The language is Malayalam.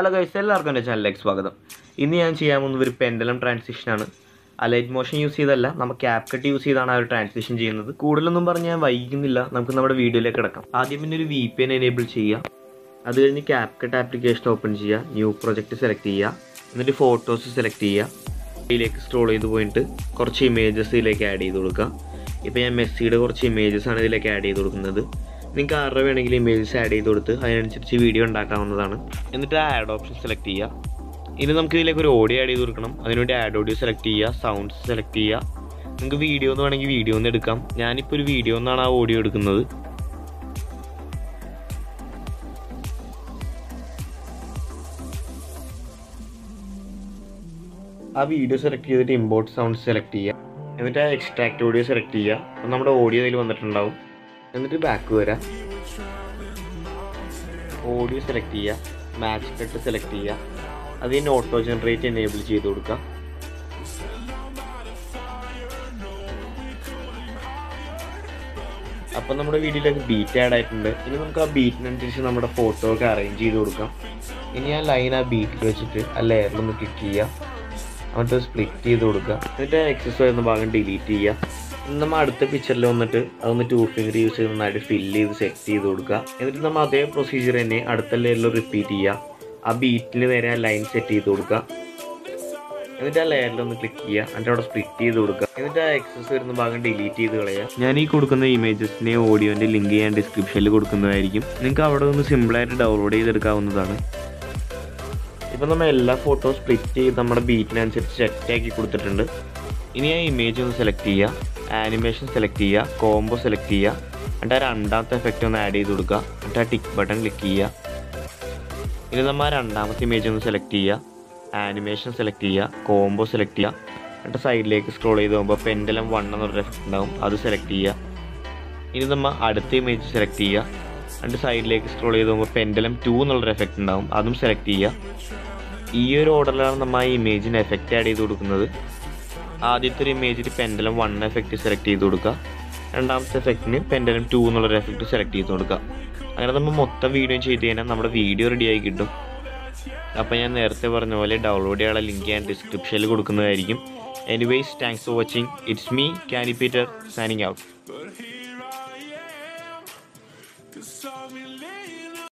ഹലോ ഗൈസ്, എല്ലാവർക്കും എൻ്റെ ചാനലിലേക്ക് സ്വാഗതം. ഇന്ന് ഞാൻ ചെയ്യാൻ പോകുന്നത് ഒരു പെൻഡലം ട്രാൻസിഷനാണ്. അലൈറ്റ് മോഷൻ യൂസ് ചെയ്തല്ല, നമ്മൾ ക്യാപ് കട്ട് യൂസ് ചെയ്താണ് ആ ഒരു ട്രാൻസിഷൻ ചെയ്യുന്നത്. കൂടുതലൊന്നും പറഞ്ഞ് ഞാൻ വൈകുന്നില്ല, നമുക്ക് നമ്മുടെ വീഡിയോയിലേക്ക് കിടക്കാം. ആദ്യം പിന്നെ ഒരു VPN എനേബിൾ ചെയ്യുക. അത് കഴിഞ്ഞ് ക്യാപ് കട്ട് ആപ്ലിക്കേഷൻ ഓപ്പൺ ചെയ്യുക, ന്യൂ പ്രൊജക്റ്റ് സെലക്ട് ചെയ്യുക, എന്നിട്ട് ഫോട്ടോസ് സെലക്ട് ചെയ്യുക. ഇതിലേക്ക് സ്ക്രോൾ ചെയ്ത് പോയിട്ട് കുറച്ച് ഇമേജസ് ഇതിലേക്ക് ആഡ് ചെയ്ത് കൊടുക്കുക. ഇപ്പോൾ ഞാൻ മെസ്സിയുടെ കുറച്ച് ഇമേജസ് ആണ് ഇതിലേക്ക് ആഡ് ചെയ്ത് കൊടുക്കുന്നത്. നിങ്ങൾക്ക് ആരുടെ വേണമെങ്കിലും ഇമേജസ് ആഡ് ചെയ്ത് കൊടുത്ത് അതിനനുസരിച്ച് വീഡിയോ ഉണ്ടാക്കാവുന്നതാണ്. എന്നിട്ട് ആഡ് ഓപ്ഷൻ സെലക്ട് ചെയ്യുക. ഇനി നമുക്ക് ഇതിലേക്ക് ഒരു ഓഡിയോ ആഡ് ചെയ്ത് കൊടുക്കണം. അതിനുവേണ്ടി ആഡ് ഓഡിയോ സെലക്ട് ചെയ്യുക, സൗണ്ട്സ് സെലക്ട് ചെയ്യുക. നിങ്ങൾക്ക് വീഡിയോ എന്ന് വേണമെങ്കിൽ വീഡിയോ ഒന്ന് എടുക്കാം. ഞാനിപ്പോൾ ഒരു വീഡിയോ എന്നാണ് ആ ഓഡിയോ എടുക്കുന്നത്. ആ വീഡിയോ സെലക്ട് ചെയ്തിട്ട് ഇമ്പോർട്ട് സൗണ്ട് സെലക്ട് ചെയ്യുക. എന്നിട്ട് ആ എക്സ്ട്രാക്ട് ഓഡിയോ സെലക്ട് ചെയ്യുക. അപ്പോൾ നമ്മുടെ ഓഡിയോ ഇതിൽ വന്നിട്ടുണ്ടാവും. എന്നിട്ട് ബാക്ക് വരാം, ഓഡിയോ സെലക്ട് ചെയ്യുക, മാച്ച് കട്ട് സെലക്ട് ചെയ്യുക. അതിന് ഓട്ടോ ജനറേറ്റ് എനേബിൾ ചെയ്ത് കൊടുക്കുക. അപ്പം നമ്മുടെ വീഡിയോയിലേക്ക് ബീറ്റ് ആഡ് ആയിട്ടുണ്ട്. ഇനി നമുക്ക് ആ ബീറ്റിനനുസരിച്ച് നമ്മുടെ ഫോട്ടോ ഒക്കെ അറേഞ്ച് ചെയ്ത് കൊടുക്കാം. ഇനി ആ ലൈൻ ആ ബീറ്റിൽ വെച്ചിട്ട് ആ ലെയറിലൊന്ന് ക്ലിക്ക് ചെയ്യുക, എന്നിട്ട് സ്പ്ലിറ്റ് ചെയ്ത് കൊടുക്കുക. എന്നിട്ട് എക്സസ് വരുന്ന ഭാഗം ഡിലീറ്റ് ചെയ്യുക. നമ്മൾ അടുത്ത പിക്ചറിൽ വന്നിട്ട് അതൊന്ന് 2 ഫിംഗർ യൂസ് ചെയ്ത് നന്നായിട്ട് ഫില്ല് ചെയ്ത് സെറ്റ് ചെയ്ത് കൊടുക്കുക. എന്നിട്ട് നമ്മൾ അതേ പ്രൊസീജിയർ തന്നെ അടുത്ത ലെയറിൽ റിപ്പീറ്റ് ചെയ്യുക. ആ ബീറ്റിൽ നേരെ ആ ലൈൻ സെറ്റ് ചെയ്ത് കൊടുക്കുക. എന്നിട്ട് ആ ലെയറിലൊന്ന് ക്ലിക്ക് ചെയ്യുക, എന്നിട്ട് അവിടെ സ്പ്ലിറ്റ് ചെയ്ത് കൊടുക്കുക. എന്നിട്ട് ആ എക്സസ് വരുന്ന ഭാഗം ഡിലീറ്റ് ചെയ്ത് കളയുക. ഞാൻ ഈ കൊടുക്കുന്ന ഇമേജസിനെ ഓഡിയോൻ്റെ ലിങ്ക് ഞാൻ ഡിസ്ക്രിപ്ഷനിൽ കൊടുക്കുന്നതായിരിക്കും. നിങ്ങൾക്ക് അവിടെ നിന്ന് സിമ്പിളായിട്ട് ഡൗൺലോഡ് ചെയ്തെടുക്കാവുന്നതാണ്. ഇപ്പം നമ്മൾ എല്ലാ ഫോട്ടോ സ്പ്ലിറ്റ് ചെയ്ത് നമ്മുടെ ബീറ്റിനനുസരിച്ച് സെറ്റാക്കി കൊടുത്തിട്ടുണ്ട്. ഇനി ആ ഇമേജ് ഒന്ന് സെലക്ട് ചെയ്യുക, ആനിമേഷൻ സെലക്ട് ചെയ്യുക, കോംബോ സെലക്ട് ചെയ്യുക. എന്നിട്ട് ആ രണ്ടാമത്തെ എഫക്റ്റ് ഒന്ന് ആഡ് ചെയ്ത് കൊടുക്കുക. എന്നിട്ട് ആ ടിക്ക് ബട്ടൺ ക്ലിക്ക് ചെയ്യുക. ഇനി നമ്മൾ ആ രണ്ടാമത്തെ ഇമേജ് ഒന്ന് സെലക്ട് ചെയ്യുക, ആനിമേഷൻ സെലക്ട് ചെയ്യുക, കോംബോ സെലക്ട് ചെയ്യുക. എന്നിട്ട് സൈഡിലേക്ക് സ്ക്രോൾ ചെയ്ത് പോകുമ്പോൾ പെൻഡലം 1 എന്നൊരു എഫക്റ്റ് ഉണ്ടാവും, അത് സെലക്ട് ചെയ്യുക. ഇനി നമ്മൾ അടുത്ത ഇമേജ് സെലക്ട് ചെയ്യുക. എന്നിട്ട് സൈഡിലേക്ക് സ്ക്രോൾ ചെയ്ത് പോകുമ്പോൾ പെൻഡലം 2 എന്നുള്ളൊരു എഫക്റ്റ് ഉണ്ടാവും, അതും സെലക്ട് ചെയ്യുക. ഈ ഒരു ഓർഡറിലാണ് നമ്മൾ ആ ഇമേജിന് എഫക്റ്റ് ആഡ് ചെയ്ത് കൊടുക്കുന്നത്. ആദ്യത്തെ ഒരു ഇമേജിൽ പെൻഡലം 1 എഫക്റ്റ് സെലക്ട് ചെയ്ത് കൊടുക്കുക. രണ്ടാമത്തെ എഫക്റ്റിന് പെൻഡലം 2 എന്നുള്ളൊരു എഫക്റ്റ് സെലക്ട് ചെയ്ത് കൊടുക്കുക. അങ്ങനെ നമ്മൾ മൊത്തം വീഡിയോ ചെയ്ത് കഴിഞ്ഞാൽ നമ്മുടെ വീഡിയോ റെഡിയായി കിട്ടും. അപ്പോൾ ഞാൻ നേരത്തെ പറഞ്ഞ പോലെ ഡൗൺലോഡ് ചെയ്യാനുള്ള ലിങ്ക് ഞാൻ ഡിസ്ക്രിപ്ഷനിൽ കൊടുക്കുന്നതായിരിക്കും. Anyways, thanks for watching. It's me, Kani Peter, signing out.